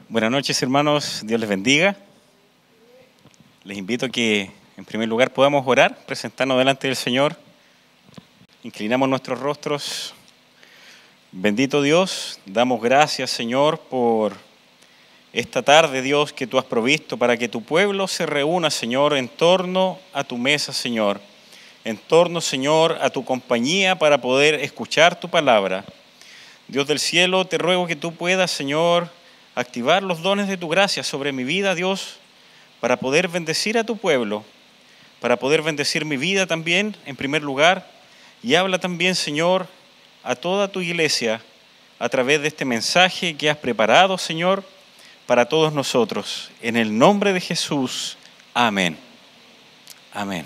Buenas noches, hermanos. Dios les bendiga. Les invito a que, en primer lugar, podamos orar, presentarnos delante del Señor. Inclinamos nuestros rostros. Bendito Dios, damos gracias, Señor, por esta tarde, Dios, que tú has provisto para que tu pueblo se reúna, Señor, en torno a tu mesa, Señor. En torno, Señor, a tu compañía para poder escuchar tu palabra. Dios del cielo, te ruego que tú puedas, Señor, activar los dones de tu gracia sobre mi vida, Dios, para poder bendecir a tu pueblo, para poder bendecir mi vida también, en primer lugar, y habla también, Señor, a toda tu iglesia a través de este mensaje que has preparado, Señor, para todos nosotros. En el nombre de Jesús, amén. Amén.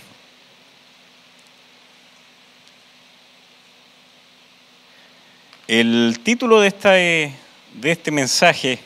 El título de este mensaje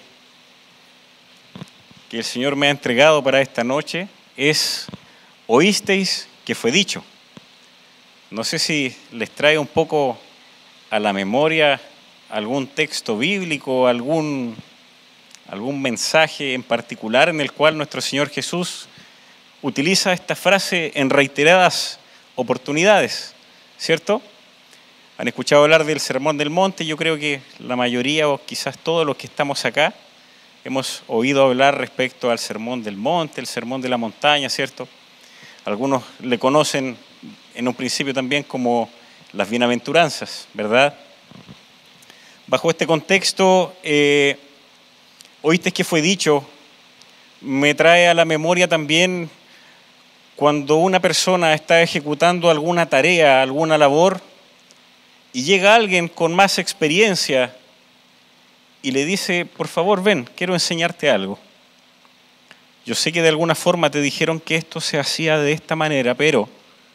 que el Señor me ha entregado para esta noche es ¿Oísteis que fue dicho? No sé si les trae un poco a la memoria algún texto bíblico, algún mensaje en particular en el cual nuestro Señor Jesús utiliza esta frase en reiteradas oportunidades, ¿cierto? Han escuchado hablar del Sermón del Monte. Yo creo que la mayoría o quizás todos los que estamos acá hemos oído hablar respecto al Sermón del Monte, el Sermón de la Montaña, ¿cierto? Algunos le conocen en un principio también como las bienaventuranzas, ¿verdad? Bajo este contexto, oíste que fue dicho, me trae a la memoria también cuando una persona está ejecutando alguna tarea, alguna labor, y llega alguien con más experiencia y le dice, por favor, ven, quiero enseñarte algo. Yo sé que de alguna forma te dijeron que esto se hacía de esta manera, pero,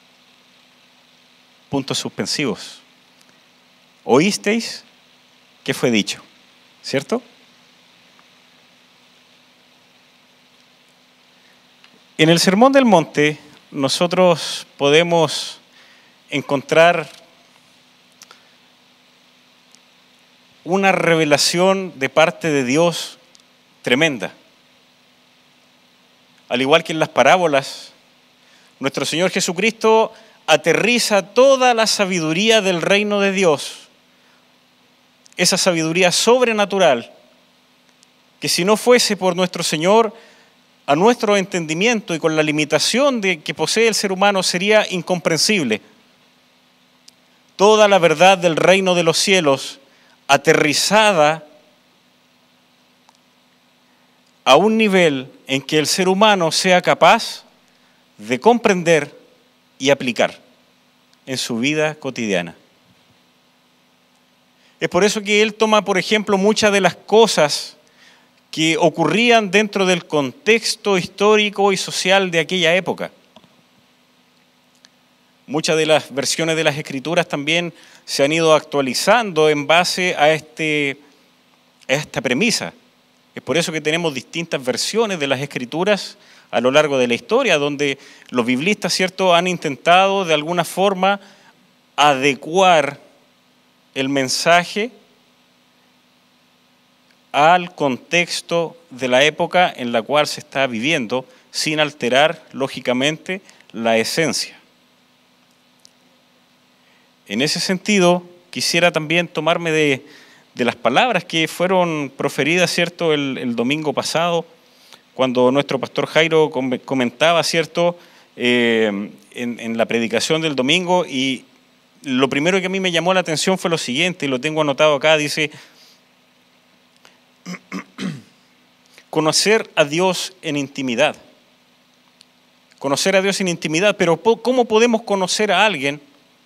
puntos suspensivos. ¿Oísteis qué fue dicho? ¿Cierto? En el Sermón del Monte nosotros podemos encontrar una revelación de parte de Dios tremenda. Al igual que en las parábolas, nuestro Señor Jesucristo aterriza toda la sabiduría del reino de Dios, esa sabiduría sobrenatural, que si no fuese por nuestro Señor, a nuestro entendimiento y con la limitación que posee el ser humano sería incomprensible. Toda la verdad del reino de los cielos aterrizada a un nivel en que el ser humano sea capaz de comprender y aplicar en su vida cotidiana. Es por eso que él toma, por ejemplo, muchas de las cosas que ocurrían dentro del contexto histórico y social de aquella época. Muchas de las versiones de las Escrituras también se han ido actualizando en base a esta premisa. Es por eso que tenemos distintas versiones de las Escrituras a lo largo de la historia, donde los biblistas, ¿cierto?, han intentado de alguna forma adecuar el mensaje al contexto de la época en la cual se está viviendo, sin alterar, lógicamente, la esencia. En ese sentido, quisiera también tomarme de las palabras que fueron proferidas, ¿cierto?, el domingo pasado, cuando nuestro pastor Jairo comentaba, ¿cierto?, en la predicación del domingo, y lo primero que a mí me llamó la atención fue lo siguiente, y lo tengo anotado acá, dice, conocer a Dios en intimidad. Conocer a Dios en intimidad, pero ¿cómo podemos conocer a alguien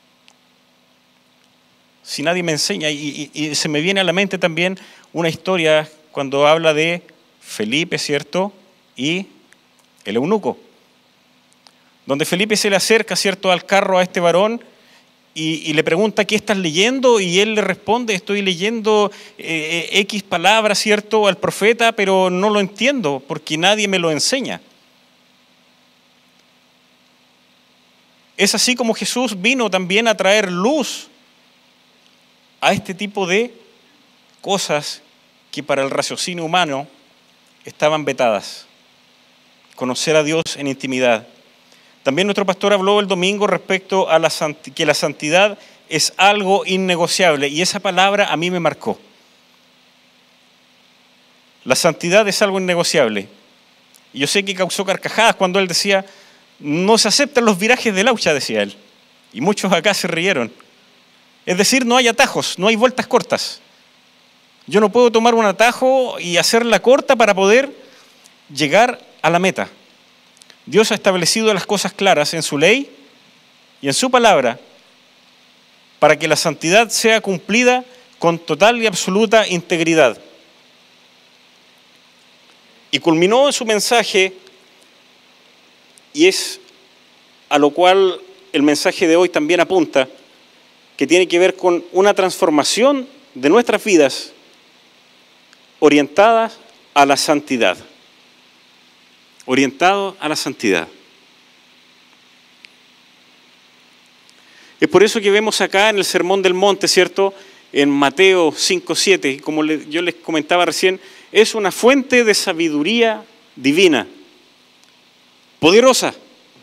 si nadie me enseña? Y se me viene a la mente también una historia cuando habla de Felipe, ¿cierto?, y el eunuco, donde Felipe se le acerca, ¿cierto?, al carro a este varón y le pregunta, ¿qué estás leyendo? Y él le responde, estoy leyendo X palabras, ¿cierto?, al profeta, pero no lo entiendo porque nadie me lo enseña. Es así como Jesús vino también a traer luz a este tipo de cosas que para el raciocinio humano estaban vetadas. Conocer a Dios en intimidad. También nuestro pastor habló el domingo respecto a que la santidad es algo innegociable, y esa palabra a mí me marcó. La santidad es algo innegociable. Y yo sé que causó carcajadas cuando él decía, no se aceptan los virajes de Laucha, decía él. Y muchos acá se rieron. Es decir, no hay atajos, no hay vueltas cortas. Yo no puedo tomar un atajo y hacerla corta para poder llegar a la meta. Dios ha establecido las cosas claras en su ley y en su palabra para que la santidad sea cumplida con total y absoluta integridad. Y culminó en su mensaje, y es a lo cual el mensaje de hoy también apunta, que tiene que ver con una transformación de nuestras vidas orientadas a la santidad. Orientado a la santidad. Es por eso que vemos acá en el Sermón del Monte, ¿cierto? En Mateo 5:7, como yo les comentaba recién, es una fuente de sabiduría divina, poderosa,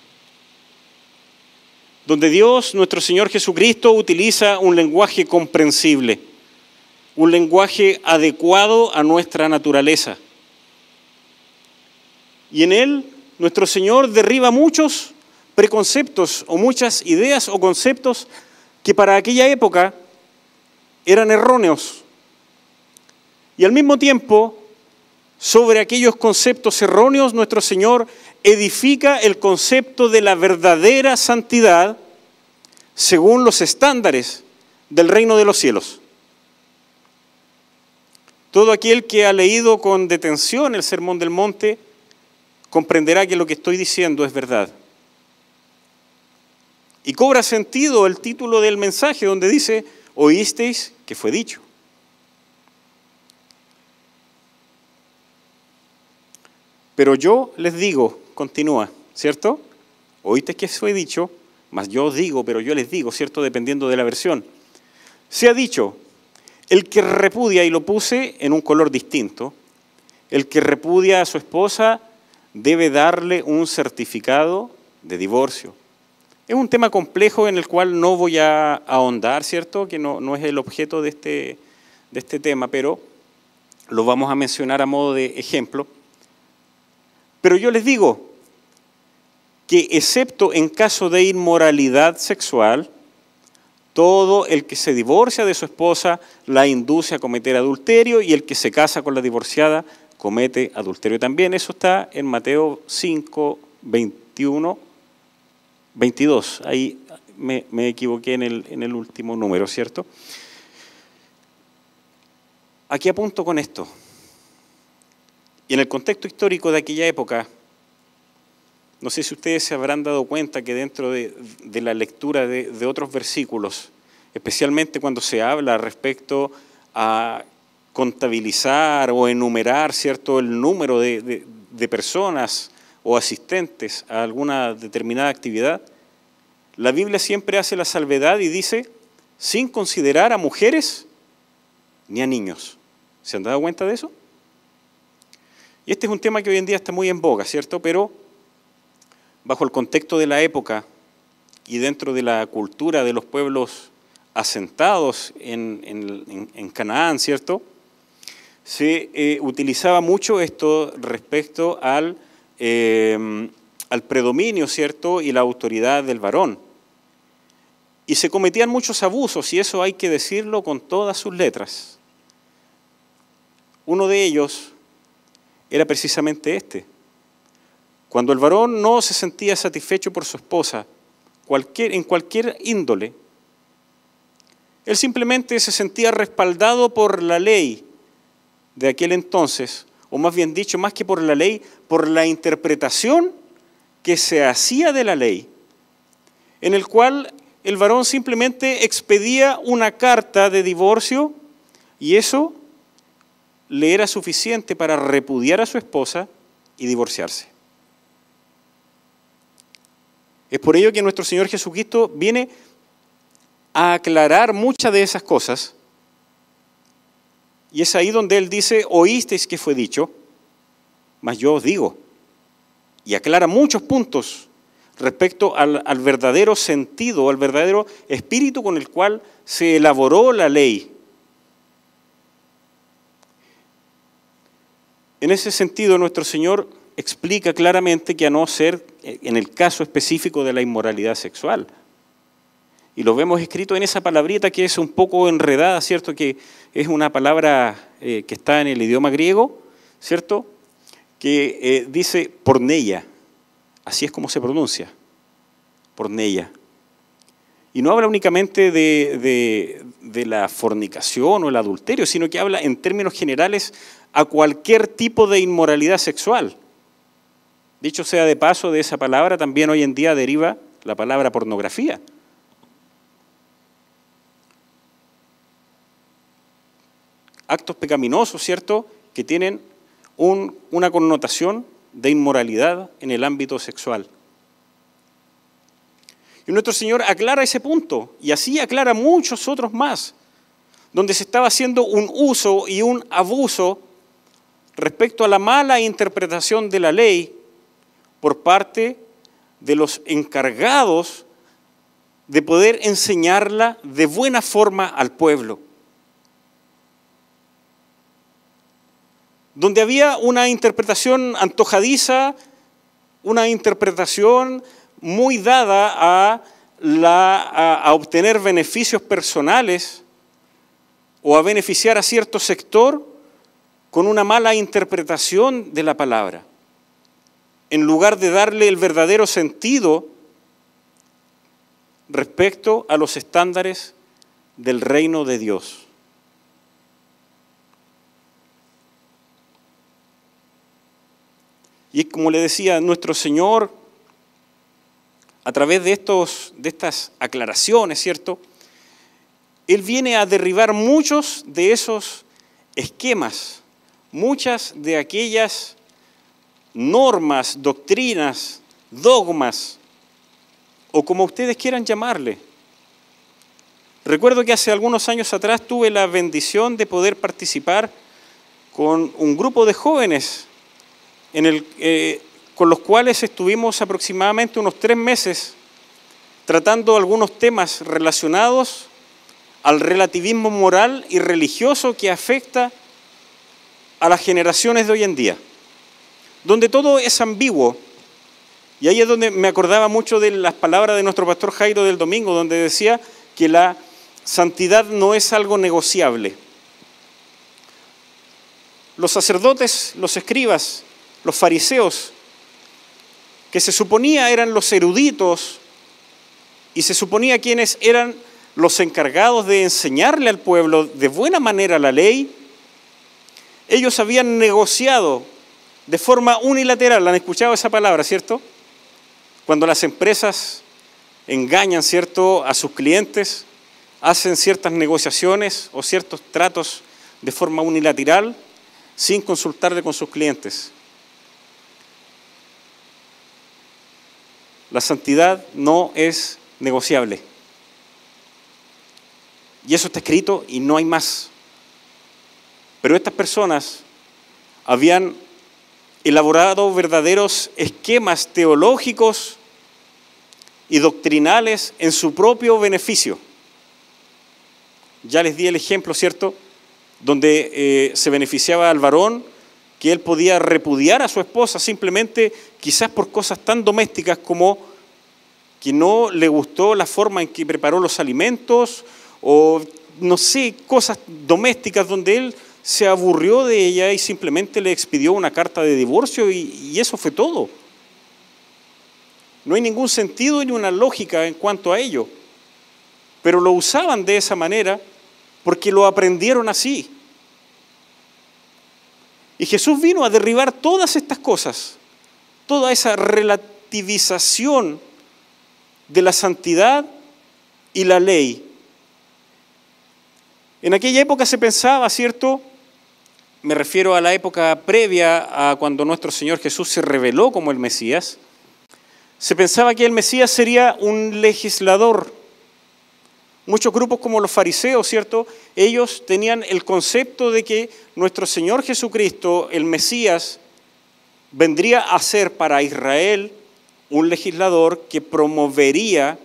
donde Dios, nuestro Señor Jesucristo, utiliza un lenguaje comprensible, un lenguaje adecuado a nuestra naturaleza. Y en él, nuestro Señor derriba muchos preconceptos o muchas ideas o conceptos que para aquella época eran erróneos. Y al mismo tiempo, sobre aquellos conceptos erróneos, nuestro Señor edifica el concepto de la verdadera santidad según los estándares del reino de los cielos. Todo aquel que ha leído con detención el Sermón del Monte comprenderá que lo que estoy diciendo es verdad. Y cobra sentido el título del mensaje donde dice, oísteis que fue dicho. Pero yo les digo, continúa, ¿cierto? Oísteis que fue dicho, mas yo os digo, pero yo les digo, ¿cierto? Dependiendo de la versión. Se ha dicho, el que repudia, y lo puse en un color distinto, el que repudia a su esposa debe darle un certificado de divorcio. Es un tema complejo en el cual no voy a ahondar, ¿cierto? Que no es el objeto de este tema, pero lo vamos a mencionar a modo de ejemplo. Pero yo les digo que excepto en caso de inmoralidad sexual, todo el que se divorcia de su esposa la induce a cometer adulterio, y el que se casa con la divorciada comete adulterio también. Eso está en Mateo 5, 21, 22. Ahí me equivoqué en el último número, ¿cierto? Aquí apunto con esto. Y en el contexto histórico de aquella época, no sé si ustedes se habrán dado cuenta que dentro de la lectura de otros versículos, especialmente cuando se habla respecto a contabilizar o enumerar, ¿cierto?, el número de personas o asistentes a alguna determinada actividad, la Biblia siempre hace la salvedad y dice, sin considerar a mujeres ni a niños. ¿Se han dado cuenta de eso? Y este es un tema que hoy en día está muy en boga, ¿cierto? Pero bajo el contexto de la época y dentro de la cultura de los pueblos asentados en Canaán, ¿cierto?, se utilizaba mucho esto respecto al predominio, ¿cierto?, y la autoridad del varón. Y se cometían muchos abusos, y eso hay que decirlo con todas sus letras. Uno de ellos era precisamente este. Cuando el varón no se sentía satisfecho por su esposa, en cualquier índole, él simplemente se sentía respaldado por la ley de aquel entonces, o más bien dicho, más que por la ley, por la interpretación que se hacía de la ley, en el cual el varón simplemente expedía una carta de divorcio y eso le era suficiente para repudiar a su esposa y divorciarse. Es por ello que nuestro Señor Jesucristo viene a aclarar muchas de esas cosas, y es ahí donde Él dice, oísteis que fue dicho, Mas yo os digo, y aclara muchos puntos respecto al verdadero sentido, al verdadero espíritu con el cual se elaboró la ley. En ese sentido, nuestro Señor explica claramente que a no ser en el caso específico de la inmoralidad sexual. Y lo vemos escrito en esa palabrita que es un poco enredada, ¿cierto? Que es una palabra que está en el idioma griego, ¿cierto? Que dice porneia. Así es como se pronuncia, porneia. Y no habla únicamente de la fornicación o el adulterio, sino que habla en términos generales a cualquier tipo de inmoralidad sexual. Dicho sea de paso, de esa palabra también hoy en día deriva la palabra pornografía. Actos pecaminosos, ¿cierto?, que tienen una connotación de inmoralidad en el ámbito sexual. Y nuestro Señor aclara ese punto, y así aclara muchos otros más, donde se estaba haciendo un uso y un abuso respecto a la mala interpretación de la ley por parte de los encargados de poder enseñarla de buena forma al pueblo. Donde había una interpretación antojadiza, una interpretación muy dada a obtener beneficios personales o a beneficiar a cierto sector con una mala interpretación de la palabra, en lugar de darle el verdadero sentido respecto a los estándares del reino de Dios. Y como le decía, nuestro Señor, a través de estas aclaraciones, ¿cierto?, Él viene a derribar muchos de esos esquemas, muchas de aquellas normas, doctrinas, dogmas, o como ustedes quieran llamarle. Recuerdo que hace algunos años atrás tuve la bendición de poder participar con un grupo de jóvenes con los cuales estuvimos aproximadamente unos 3 meses tratando algunos temas relacionados al relativismo moral y religioso que afecta a las generaciones de hoy en día, donde todo es ambiguo. Y ahí es donde me acordaba mucho de las palabras de nuestro pastor Jairo del domingo, donde decía que la santidad no es algo negociable. Los sacerdotes, los escribas, los fariseos, que se suponía eran los eruditos y se suponía quienes eran los encargados de enseñarle al pueblo de buena manera la ley, ellos habían negociado de forma unilateral. ¿Han escuchado esa palabra, cierto? Cuando las empresas engañan, ¿cierto?, a sus clientes, hacen ciertas negociaciones o ciertos tratos de forma unilateral sin consultarle con sus clientes. La santidad no es negociable. Y eso está escrito y no hay más. Pero estas personas habían elaborado verdaderos esquemas teológicos y doctrinales en su propio beneficio. Ya les di el ejemplo, ¿cierto?, donde se beneficiaba al varón, que él podía repudiar a su esposa simplemente quizás por cosas tan domésticas como que no le gustó la forma en que preparó los alimentos o no sé, cosas domésticas donde él se aburrió de ella y simplemente le expidió una carta de divorcio y eso fue todo. No hay ningún sentido ni una lógica en cuanto a ello, pero lo usaban de esa manera porque lo aprendieron así. Y Jesús vino a derribar todas estas cosas, toda esa relativización de la santidad y la ley. En aquella época se pensaba, ¿cierto? Me refiero a la época previa a cuando nuestro Señor Jesús se reveló como el Mesías. Se pensaba que el Mesías sería un legislador. Muchos grupos como los fariseos, ¿cierto?, ellos tenían el concepto de que nuestro Señor Jesucristo, el Mesías, vendría a ser para Israel un legislador que promovería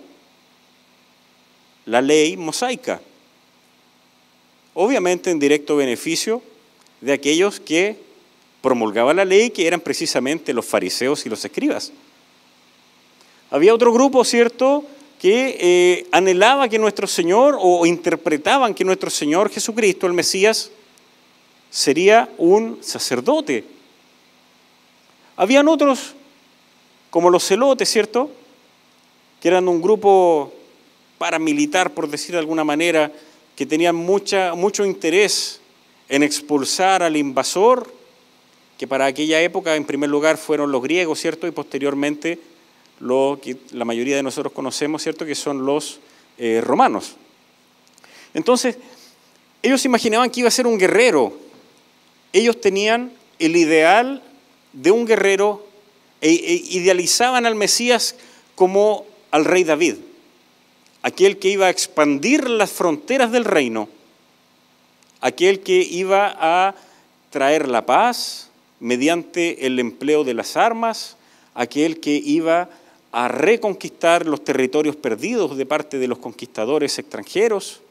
la ley mosaica, obviamente en directo beneficio de aquellos que promulgaban la ley, que eran precisamente los fariseos y los escribas. Había otro grupo, ¿cierto?, que anhelaba que nuestro Señor, o interpretaban que nuestro Señor Jesucristo, el Mesías, sería un sacerdote. Habían otros, como los celotes, ¿cierto?, que eran un grupo paramilitar, por decir de alguna manera, que tenían mucho interés en expulsar al invasor, que para aquella época, en primer lugar, fueron los griegos, ¿cierto?, y posteriormente lo que la mayoría de nosotros conocemos, ¿cierto?, que son los romanos. Entonces, ellos imaginaban que iba a ser un guerrero. Ellos tenían el ideal de un guerrero e idealizaban al Mesías como al rey David, aquel que iba a expandir las fronteras del reino, aquel que iba a traer la paz mediante el empleo de las armas, aquel que iba a reconquistar los territorios perdidos de parte de los conquistadores extranjeros.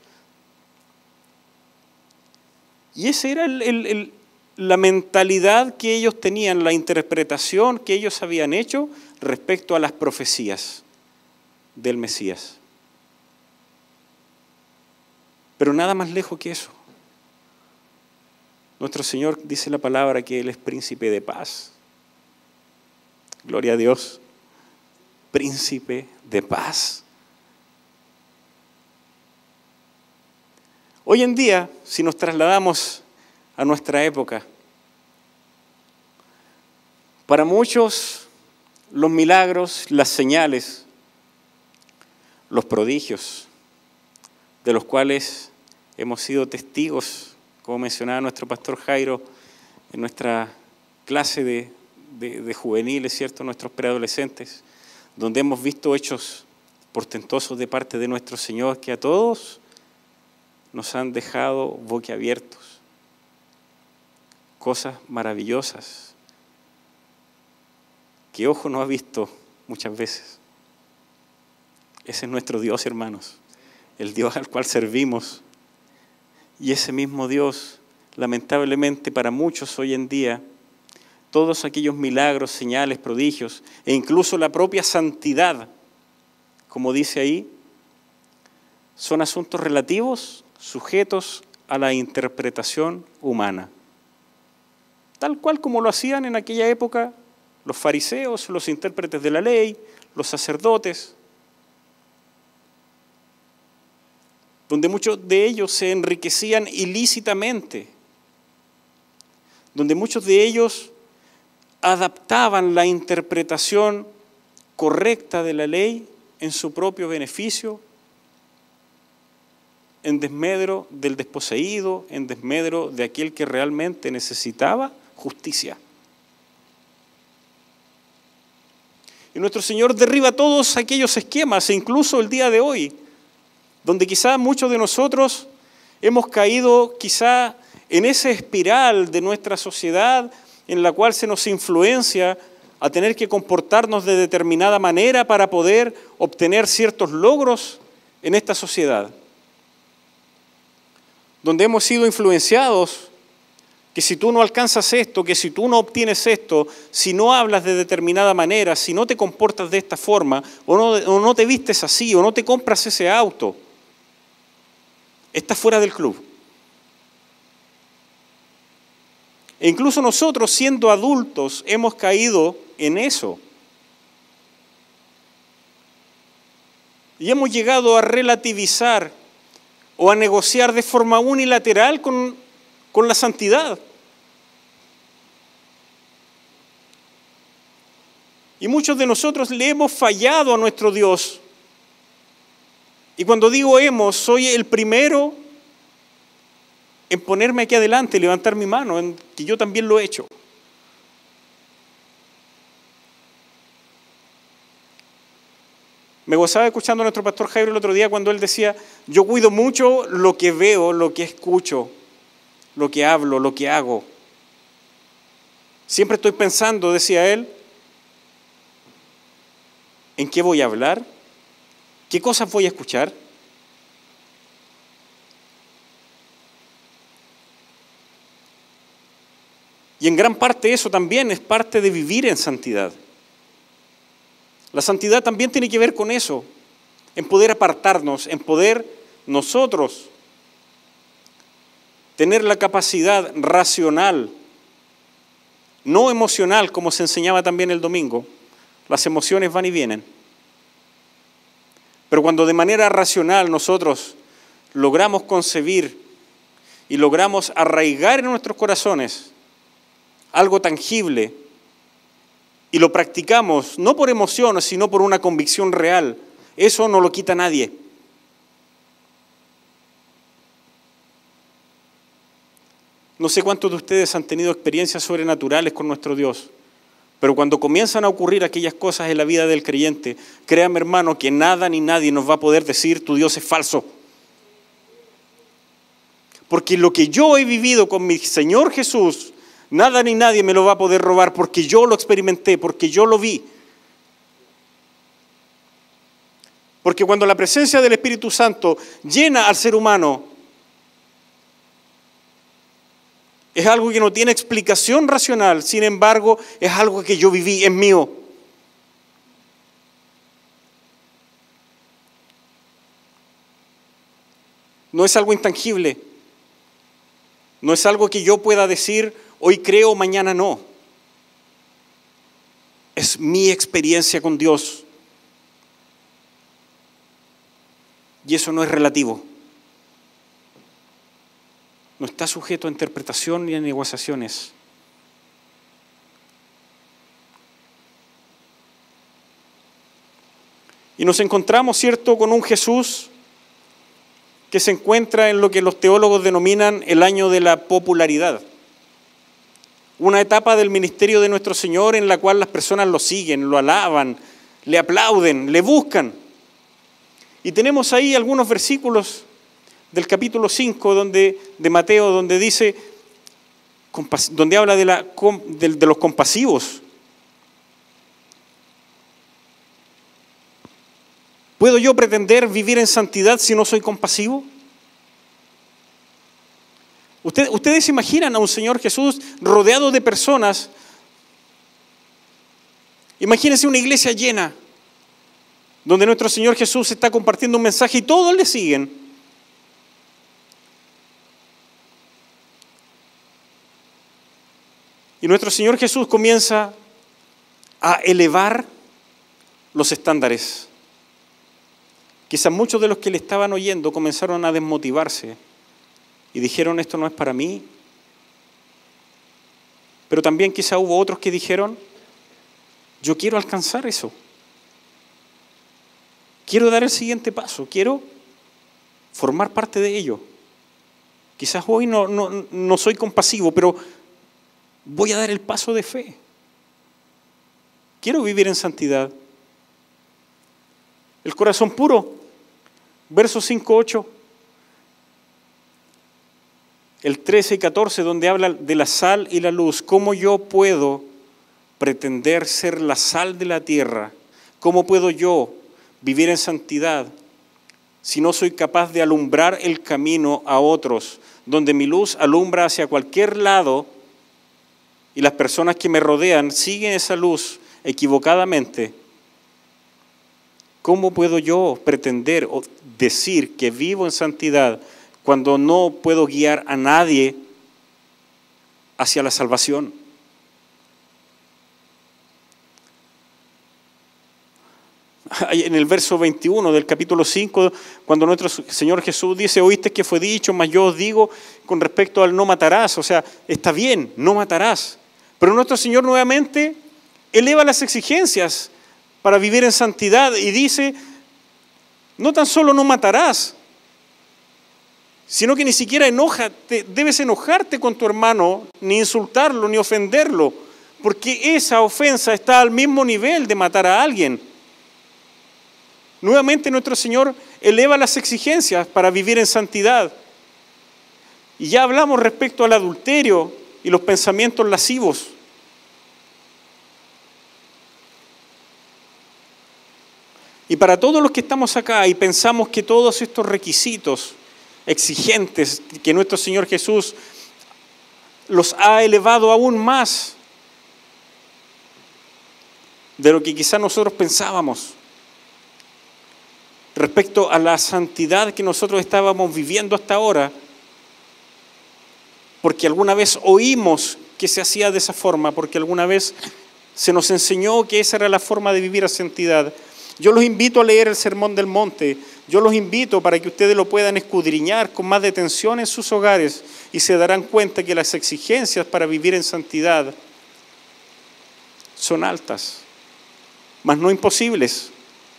Y esa era la mentalidad que ellos tenían, la interpretación que ellos habían hecho respecto a las profecías del Mesías. Pero nada más lejos que eso. Nuestro Señor dice la palabra que Él es príncipe de paz. Gloria a Dios. Príncipe de paz. Hoy en día, si nos trasladamos a nuestra época, para muchos los milagros, las señales, los prodigios, de los cuales hemos sido testigos, como mencionaba nuestro pastor Jairo, en nuestra clase de juveniles, ¿cierto?, nuestros preadolescentes, donde hemos visto hechos portentosos de parte de nuestro Señor que a todos nos han dejado boquiabiertos. Cosas maravillosas que ojo no ha visto muchas veces. Ese es nuestro Dios, hermanos, el Dios al cual servimos. Y ese mismo Dios, lamentablemente para muchos hoy en día, todos aquellos milagros, señales, prodigios, e incluso la propia santidad, como dice ahí, son asuntos relativos, sujetos a la interpretación humana. Tal cual como lo hacían en aquella época los fariseos, los intérpretes de la ley, los sacerdotes, donde muchos de ellos se enriquecían ilícitamente, donde muchos de ellos adaptaban la interpretación correcta de la ley en su propio beneficio, en desmedro del desposeído, en desmedro de aquel que realmente necesitaba justicia. Y nuestro Señor derriba todos aquellos esquemas, e incluso el día de hoy, donde quizá muchos de nosotros hemos caído quizá en esa espiral de nuestra sociedad en la cual se nos influencia a tener que comportarnos de determinada manera para poder obtener ciertos logros en esta sociedad. Donde hemos sido influenciados que si tú no alcanzas esto, que si tú no obtienes esto, si no hablas de determinada manera, si no te comportas de esta forma, o no te vistes así, o no te compras ese auto, estás fuera del club. E incluso nosotros, siendo adultos, hemos caído en eso. Y hemos llegado a relativizar o a negociar de forma unilateral con la santidad. Y muchos de nosotros le hemos fallado a nuestro Dios. Y cuando digo hemos, soy el primero en ponerme aquí adelante y levantar mi mano, en que yo también lo he hecho. Me gozaba escuchando a nuestro pastor Jairo el otro día cuando él decía, yo cuido mucho lo que veo, lo que escucho, lo que hablo, lo que hago. Siempre estoy pensando, decía él, en qué voy a hablar, qué cosas voy a escuchar. Y en gran parte eso también es parte de vivir en santidad. La santidad también tiene que ver con eso, en poder apartarnos, en poder nosotros tener la capacidad racional, no emocional, como se enseñaba también el domingo. Las emociones van y vienen. Pero cuando de manera racional nosotros logramos concebir y logramos arraigar en nuestros corazones algo tangible y lo practicamos no por emoción, sino por una convicción real, eso no lo quita nadie. No sé cuántos de ustedes han tenido experiencias sobrenaturales con nuestro Dios, pero cuando comienzan a ocurrir aquellas cosas en la vida del creyente, créame, hermano, que nada ni nadie nos va a poder decir tu Dios es falso. Porque lo que yo he vivido con mi Señor Jesús, nada ni nadie me lo va a poder robar, porque yo lo experimenté, porque yo lo vi. Porque cuando la presencia del Espíritu Santo llena al ser humano, es algo que no tiene explicación racional, sin embargo, es algo que yo viví, es mío. No es algo intangible. No es algo que yo pueda decir, hoy creo, mañana no. Es mi experiencia con Dios. Y eso no es relativo. No está sujeto a interpretación ni a negociaciones. Y nos encontramos, ¿cierto?, con un Jesús que se encuentra en lo que los teólogos denominan el año de la popularidad. Una etapa del ministerio de nuestro Señor en la cual las personas lo siguen, lo alaban, le aplauden, le buscan. Y tenemos ahí algunos versículos del capítulo 5 de Mateo, donde dice, donde habla de los compasivos. ¿Puedo yo pretender vivir en santidad si no soy compasivo? ¿Ustedes se imaginan a un Señor Jesús rodeado de personas? Imagínense una iglesia llena, donde nuestro Señor Jesús está compartiendo un mensaje y todos le siguen. Y nuestro Señor Jesús comienza a elevar los estándares. Quizás muchos de los que le estaban oyendo comenzaron a desmotivarse y dijeron, esto no es para mí. Pero también quizá hubo otros que dijeron, yo quiero alcanzar eso. Quiero dar el siguiente paso, quiero formar parte de ello. Quizás hoy no soy compasivo, pero voy a dar el paso de fe. Quiero vivir en santidad. El corazón puro, versos 5, 8. El 13 y 14, donde habla de la sal y la luz. ¿Cómo yo puedo pretender ser la sal de la tierra? ¿Cómo puedo yo vivir en santidad si no soy capaz de alumbrar el camino a otros, donde mi luz alumbra hacia cualquier lado y las personas que me rodean siguen esa luz equivocadamente? ¿Cómo puedo yo pretender o decir que vivo en santidad cuando no puedo guiar a nadie hacia la salvación? En el verso 21 del capítulo 5, cuando nuestro Señor Jesús dice, oíste que fue dicho, mas yo os digo con respecto al no matarás. O sea, está bien, no matarás. Pero nuestro Señor nuevamente eleva las exigencias para vivir en santidad y dice, no tan solo no matarás, sino que ni siquiera debes enojarte con tu hermano, ni insultarlo, ni ofenderlo, porque esa ofensa está al mismo nivel de matar a alguien. Nuevamente nuestro Señor eleva las exigencias para vivir en santidad. Y ya hablamos respecto al adulterio y los pensamientos lascivos. Y para todos los que estamos acá y pensamos que todos estos requisitos exigentes que nuestro Señor Jesús los ha elevado aún más de lo que quizás nosotros pensábamos respecto a la santidad que nosotros estábamos viviendo hasta ahora, porque alguna vez oímos que se hacía de esa forma, porque alguna vez se nos enseñó que esa era la forma de vivir a santidad. Yo los invito a leer el Sermón del Monte. Yo los invito para que ustedes lo puedan escudriñar con más detención en sus hogares y se darán cuenta que las exigencias para vivir en santidad son altas, mas no imposibles.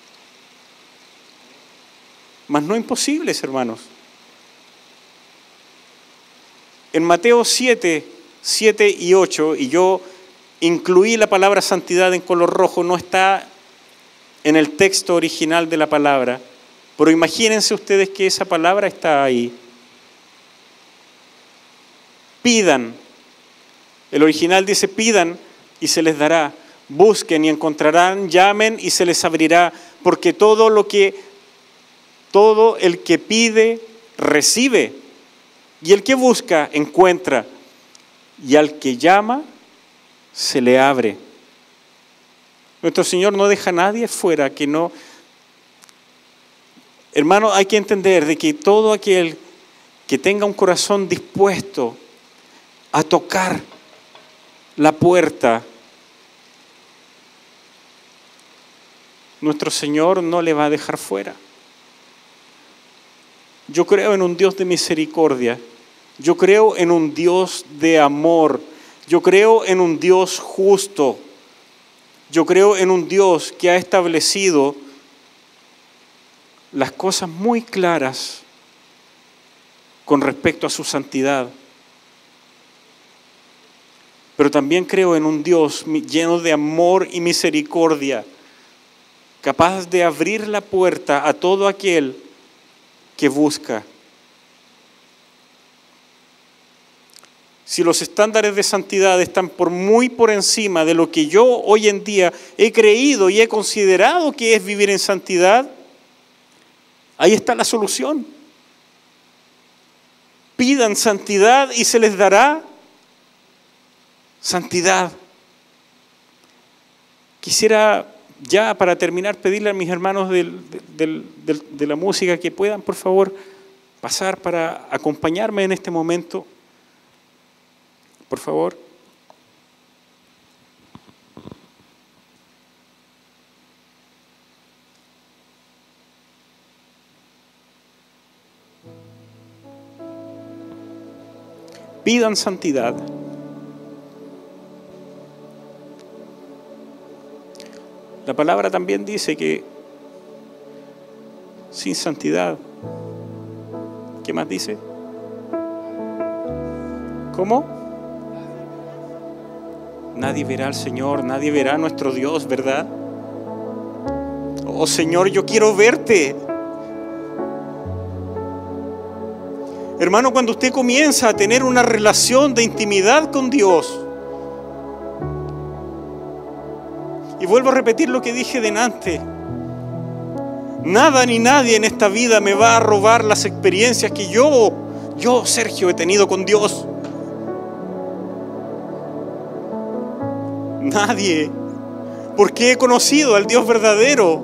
Mas no imposibles, hermanos. En Mateo 7 y 8, y yo incluí la palabra santidad en color rojo, no está en el texto original de la palabra, pero imagínense ustedes que esa palabra está ahí. Pidan. El original dice pidan y se les dará. Busquen y encontrarán, llamen y se les abrirá, porque todo el que pide, recibe. Y el que busca, encuentra. Y al que llama, se le abre. Nuestro Señor no deja a nadie fuera que no. Hermano, hay que entender de que todo aquel que tenga un corazón dispuesto a tocar la puerta, nuestro Señor no le va a dejar fuera. Yo creo en un Dios de misericordia. Yo creo en un Dios de amor. Yo creo en un Dios justo. Yo creo en un Dios que ha establecido las cosas muy claras con respecto a su santidad. Pero también creo en un Dios lleno de amor y misericordia, capaz de abrir la puerta a todo aquel que busca. Si los estándares de santidad están muy por encima de lo que yo hoy en día he creído y he considerado que es vivir en santidad, ahí está la solución. Pidan santidad y se les dará santidad. Quisiera ya para terminar pedirle a mis hermanos de la música que puedan por favor pasar para acompañarme en este momento. Por favor. Pidan santidad. La palabra también dice que sin santidad, ¿qué más dice? ¿Cómo? Nadie verá al Señor, nadie verá a nuestro Dios, ¿verdad? Oh Señor, yo quiero verte. Hermano, cuando usted comienza a tener una relación de intimidad con Dios, y vuelvo a repetir lo que dije delante, nada ni nadie en esta vida me va a robar las experiencias que yo, Sergio, he tenido con Dios. Nadie, porque he conocido al Dios verdadero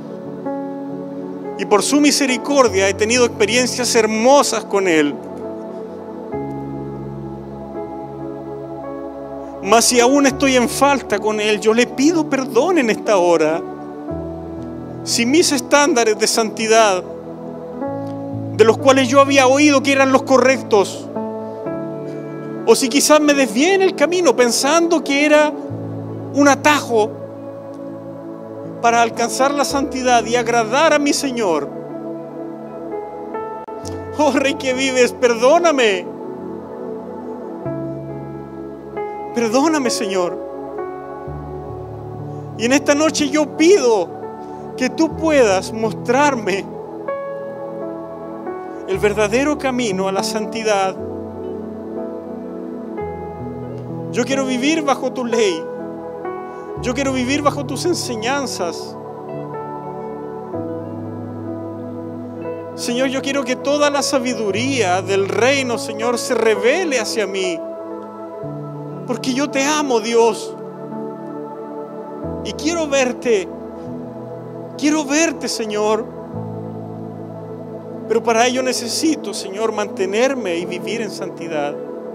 y por su misericordia he tenido experiencias hermosas con Él. Mas si aún estoy en falta con Él, yo le pido perdón en esta hora. Si mis estándares de santidad, de los cuales yo había oído que eran los correctos, o si quizás me desvié en el camino pensando que era un atajo para alcanzar la santidad y agradar a mi Señor. Oh Rey que vives, perdóname. Perdóname, Señor. Y en esta noche yo pido que tú puedas mostrarme el verdadero camino a la santidad. Yo quiero vivir bajo tu ley. Yo quiero vivir bajo tus enseñanzas. Señor, yo quiero que toda la sabiduría del reino, Señor, se revele hacia mí. Porque yo te amo, Dios. Y quiero verte, Señor. Pero para ello necesito, Señor, mantenerme y vivir en santidad.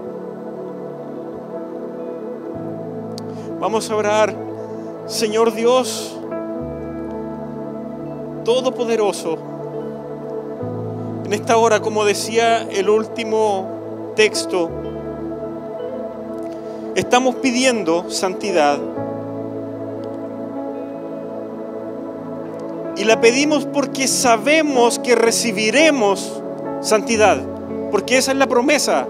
Vamos a orar. Señor Dios Todopoderoso, en esta hora, como decía el último texto, estamos pidiendo santidad. Y la pedimos porque sabemos que recibiremos santidad, porque esa es la promesa.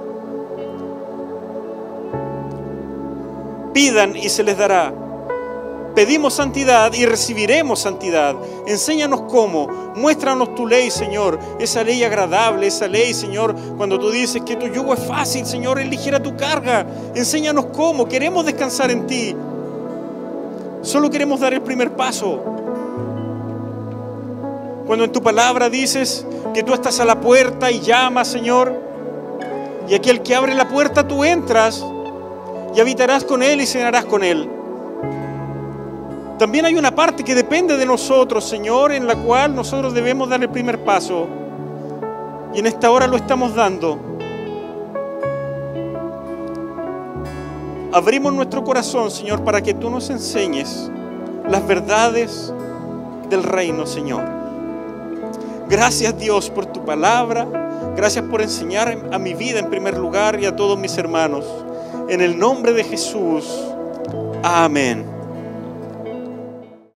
Pidan y se les dará. Pedimos santidad y recibiremos santidad. Enséñanos cómo. Muéstranos tu ley, Señor. Esa ley agradable, esa ley, Señor, cuando tú dices que tu yugo es fácil, Señor, es ligera tu carga. Enséñanos cómo. Queremos descansar en ti. Solo queremos dar el primer paso. Cuando en tu palabra dices que tú estás a la puerta y llamas, Señor, y aquel que abre la puerta tú entras y habitarás con él y cenarás con él. También hay una parte que depende de nosotros, Señor, en la cual nosotros debemos dar el primer paso. Y en esta hora lo estamos dando. Abrimos nuestro corazón, Señor, para que tú nos enseñes las verdades del reino, Señor. Gracias, Dios, por tu palabra. Gracias por enseñar a mi vida en primer lugar y a todos mis hermanos. En el nombre de Jesús. Amén.